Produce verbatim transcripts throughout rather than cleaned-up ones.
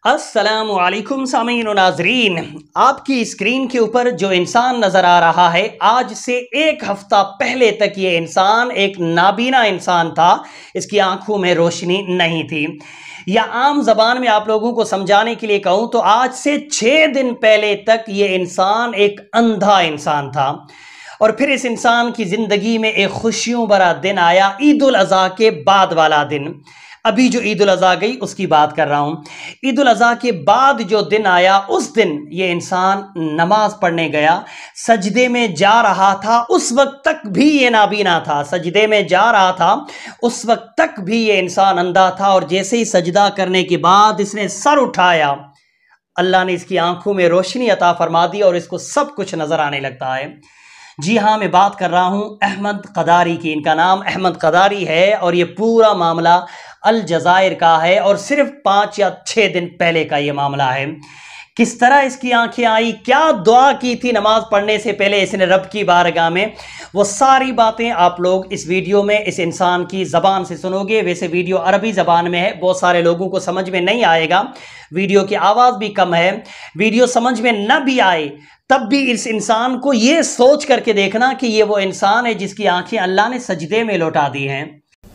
السلام علیکم سامعین و ناظرین، آپ کی اسکرین کے اوپر جو انسان نظر آ رہا ہے آج سے ایک ہفتہ پہلے تک یہ انسان ایک نابینا انسان تھا، اس کی آنکھوں میں روشنی نہیں تھی، یا عام زبان میں آپ لوگوں کو سمجھانے کے لیے کہوں تو آج سے چھ دن پہلے تک یہ انسان ایک اندھا انسان تھا۔ اور پھر اس انسان کی زندگی میں ایک خوشیوں بھرا دن آیا، عید الاضحیٰ کے بعد والا دن۔ ابھی جو عید الاضحیٰ گئی اس کی بات کر رہا ہوں۔ عید الاضحیٰ کے بعد جو دن آیا اس دن یہ انسان نماز پڑھنے گیا، سجدے میں جا رہا تھا، اس وقت تک بھی یہ نابینا تھا، سجدے میں جا رہا تھا اس وقت تک بھی یہ انسان اندھا تھا، اور جیسے ہی سجدہ کرنے کے بعد اس نے سر اٹھایا، اللہ نے اس کی آنکھوں میں روشنی عطا فرما دی اور اس کو سب کچھ نظر آنے لگتا ہے۔ جی ہاں، میں بات کر رہا ہوں احمد قداری کی۔ ان کا نام احمد قداری ہے اور یہ پورا معاملہ الجزائر کا ہے، اور صرف پانچ یا چھ دن پہلے کا یہ معاملہ ہے۔ کس طرح اس کی آنکھیں آئی، کیا دعا کی تھی نماز پڑھنے سے پہلے اس نے رب کی بارگاہ میں، وہ ساری باتیں آپ لوگ اس ویڈیو میں اس انسان کی زبان سے سنو گے۔ ویسے ویڈیو عربی زبان میں ہے، بہت سارے لوگوں کو سمجھ میں نہیں آئے گا، ویڈیو کی آواز بھی کم ہے۔ ویڈیو سمجھ میں نہ بھی آئے تب بھی اس انسان کو یہ سوچ کر کے دیکھنا کہ یہ وہ انسان ہے جس کی آنکھیں اللہ نے سجدے میں لوٹا دی ہیں۔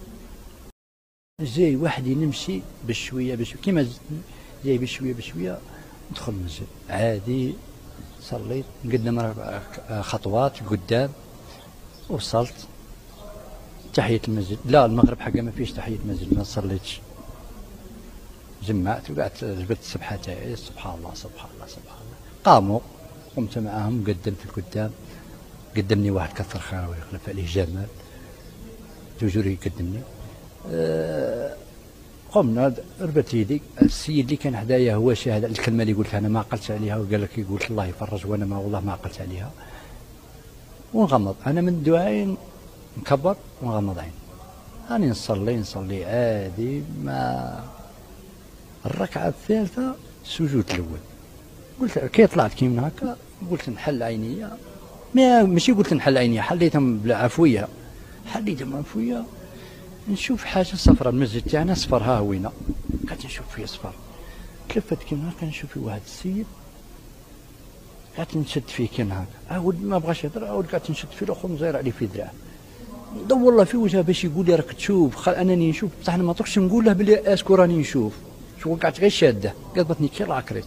زي وحدي نمشي بشوية بشوية كيما زي بشوية بشوية ندخل المسجد عادي، صليت قدام خطوات قدام وصلت تحية المسجد. لا المغرب حقا ما فيش تحية مسجد، ما صليتش، جمعت وقعدت جبت السبحة تاعي، سبحان الله سبحان الله سبحان الله. قاموا قمت معهم، قدمت القدام، قدمني واحد كثر خيره ويخلف عليه جمال توجور يقدمني. أه قمنا ربت يدي، السيد اللي كان حدايا هو شاهد الكلمه اللي قلتها انا ما عقلت عليها، وقال لك يقول الله يفرج وانا ما والله ما عقلت عليها، ونغمض انا من دعائي نكبر ونغمض عين، انا نصلي نصلي عادي. ما الركعه الثالثه السجود الاول قلت كي طلعت كي من هكا قلت نحل عينيا، ما ماشي قلت نحل عينيا، حليتهم بالعفويه، حليتهم عفويه، نشوف حاجه صفراء، المسجد تاعنا صفر، ها وينه قعدت نشوف فيه صفر، تلفت كيما هكا نشوف فيه واحد السيد، قعدت نشد فيه كيما هكا، عاود ما بغاش يهضر، عاود قعدت نشد فيه الاخر نزير عليه في ذراعه، ندور له في وجهه باش يقول لي راك تشوف، خل انني نشوف، بصح انا ما طقتش نقول له بلي اسكو راني نشوف، شو قعدت غير شاده، قلبتني كي العكريت،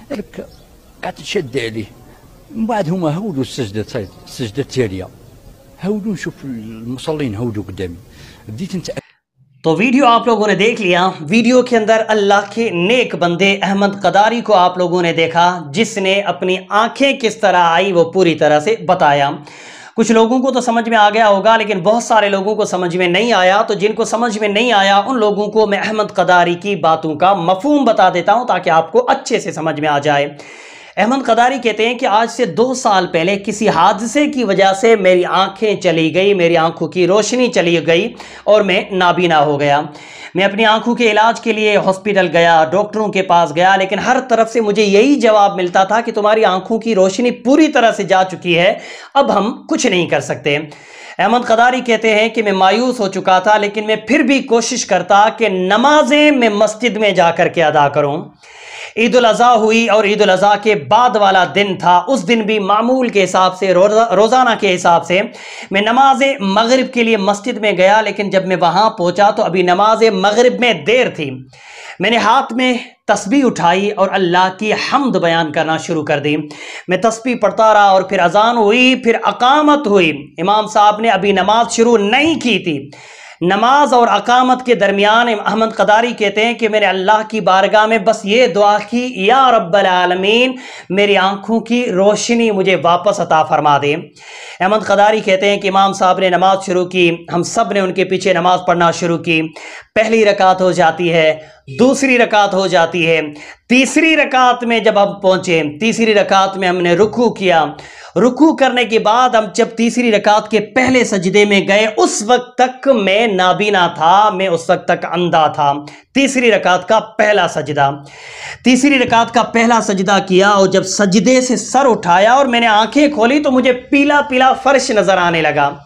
قعدت نشد عليه. من بعد هما هودوا السجده، السجده التاليه هودوا، نشوف المصلين هودوا قدامي، بديت نتأكد. تو ویڈیو آپ لوگوں نے دیکھ لیا۔ ویڈیو کے اندر اللہ کے نیک بندے احمد قداری کو آپ لوگوں نے دیکھا، جس نے اپنی آنکھیں کس طرح آئی وہ پوری طرح سے بتایا۔ کچھ لوگوں کو تو سمجھ میں آ گیا ہوگا، لیکن بہت سارے لوگوں کو سمجھ میں نہیں آیا، تو جن کو سمجھ میں نہیں آیا ان لوگوں کو میں احمد قداری کی باتوں کا مفہوم بتا دیتا ہوں تاکہ آپ کو اچھے سے سمجھ میں آ جائے۔ احمد قداری کہتے ہیں کہ آج سے دو سال پہلے کسی حادثے کی وجہ سے میری آنکھیں چلی گئی، میری آنکھوں کی روشنی چلی گئی اور میں نابینا ہو گیا۔ میں اپنی آنکھوں کے علاج کے لیے ہاسپٹل گیا، ڈاکٹروں کے پاس گیا، لیکن ہر طرف سے مجھے یہی جواب ملتا تھا کہ تمہاری آنکھوں کی روشنی پوری طرح سے جا چکی ہے، اب ہم کچھ نہیں کر سکتے۔ احمد قداری کہتے ہیں کہ میں مایوس ہو چکا تھا، لیکن میں پھر بھی کوشش کرتا کہ نمازیں میں مسجد میں جا کر کے ادا کروں۔ عید الاضحیٰ ہوئی اور عید الاضحیٰ کے بعد والا دن تھا، اس دن بھی معمول کے حساب سے، روزانہ کے حساب سے میں نماز مغرب کے لیے مسجد میں گیا، لیکن جب میں وہاں پہنچا تو ابھی نماز مغرب میں دیر تھی۔ میں نے ہاتھ میں تسبیح اٹھائی اور اللہ کی حمد بیان کرنا شروع کر دی۔ میں تسبیح پڑھتا رہا اور پھر اذان ہوئی، پھر اقامت ہوئی۔ امام صاحب نے ابھی نماز شروع نہیں کی تھی۔ نماز اور اقامت کے درمیان احمد قداری کہتے ہیں کہ میں نے اللہ کی بارگاہ میں بس یہ دعا کی، یا رب العالمین میری آنکھوں کی روشنی مجھے واپس عطا فرما دے۔ احمد قداری کہتے ہیں کہ امام صاحب نے نماز شروع کی، ہم سب نے ان کے پیچھے نماز پڑھنا شروع کی۔ پہلی رکعت ہو جاتی ہے، دوسری رکعت ہو جاتی ہے، تیسری رکعت میں جب ہم پہنچے، تیسری رکعت میں ہم نے رکوع کیا۔ رکوع کرنے کے بعد ہم جب تیسری رکعت کے پہلے سجدے میں گئے، اس وقت تک میں نابینا تھا، میں اس وقت تک اندھا تھا۔ تیسری رکعت کا پہلا سجدہ، تیسری رکعت کا پہلا سجدہ کیا، اور جب سجدے سے سر اٹھایا اور میں نے آنکھیں کھولی تو مجھے پیلا پیلا فرش نظر آنے لگا۔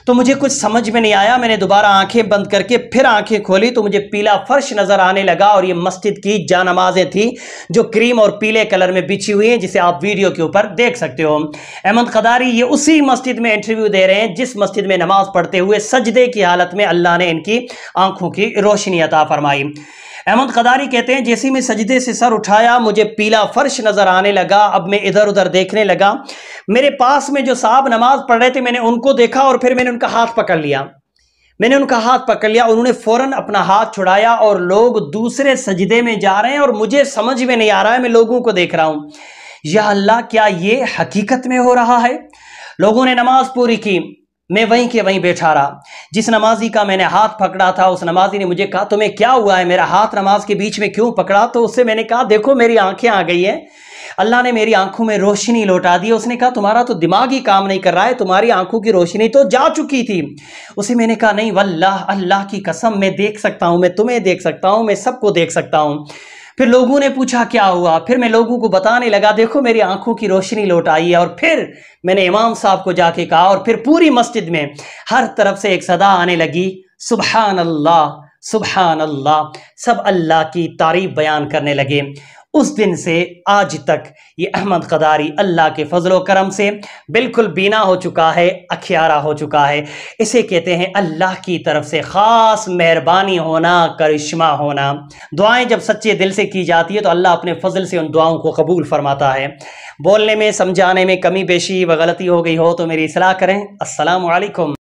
تو مجھے کچھ سمجھ میں نہیں آیا. میں نے دوبارہ آنکھیں بند کر کے پھر آنکھیں کھولی تو مجھے پیلا فرش نظر آنے لگا اور یہ مسجد کی جا نمازیں تھیں جو کریم اور پیلے کلر میں بچھی ہوئی ہیں, جسے آپ ویڈیو کے اوپر دیکھ سکتے ہو. احمد قداری یہ اسی مسجد میں انٹرویو دے رہے ہیں جس مسجد میں نماز پڑھتے ہوئے سجدے کی حالت میں اللہ نے ان کی آنکھوں کی روشنی عطا فرمائی. احمد قداری کہتے ہیں جیسے میں سجدے سے سر اٹھایا مجھے پیلا فرش نظر آنے لگا. اب میں ادھر ادھر دیکھنے لگا, میرے پاس میں جو صاحب نماز پڑھ رہے تھے میں نے ان کو دیکھا اور پھر میں نے ان کا ہاتھ پکڑ لیا. میں نے ان کا ہاتھ پکڑ لیا انہوں نے فوراً اپنا ہاتھ چھڑایا اور لوگ دوسرے سجدے میں جا رہے ہیں اور مجھے سمجھ میں نہیں آ رہا ہے, میں لوگوں کو دیکھ رہا ہوں. یا اللہ, کیا یہ حقیقت میں ہو رہا ہے؟ لوگوں نے نماز پوری کی, میں وہیں کے وہیں بیٹھا رہا. جس نمازی کا میں نے ہاتھ پکڑا تھا اس نمازی نے مجھے کہا تمہیں کیا ہوا ہے, میرا ہاتھ نماز کے بیچ میں کیوں پکڑا؟ تو اس سے میں نے کہا دیکھو میری آنکھیں آ گئی ہیں, اللہ نے میری آنکھوں میں روشنی لوٹا دی. اس نے کہا تمہارا تو دماغ ہی کام نہیں کر رہا ہے, تمہاری آنکھوں کی روشنی تو جا چکی تھی. اسے میں نے کہا نہیں واللہ, اللہ کی قسم میں دیکھ سکتا ہوں, میں تمہیں دیکھ سکتا ہوں, میں سب کو دیکھ سکتا ہوں. پھر لوگوں نے پوچھا کیا ہوا, پھر میں لوگوں کو بتانے لگا دیکھو میری آنکھوں کی روشنی لوٹ آئی ہے. اور پھر میں نے امام صاحب کو جا کے کہا اور پھر پوری مسجد میں ہر طرف سے ایک صدا آنے لگی, سبحان اللہ سبحان اللہ. سب اللہ کی تعریف بیان کرنے لگے. اس دن سے آج تک یہ احمد قداری اللہ کے فضل و کرم سے بالکل بینا ہو چکا ہے, اکھیارا ہو چکا ہے. اسے کہتے ہیں اللہ کی طرف سے خاص مہربانی ہونا, کرشمہ ہونا. دعائیں جب سچے دل سے کی جاتی ہے تو اللہ اپنے فضل سے ان دعاؤں کو قبول فرماتا ہے. بولنے میں سمجھانے میں کمی بیشی و غلطی ہو گئی ہو تو میری اصلاح کریں. السلام علیکم.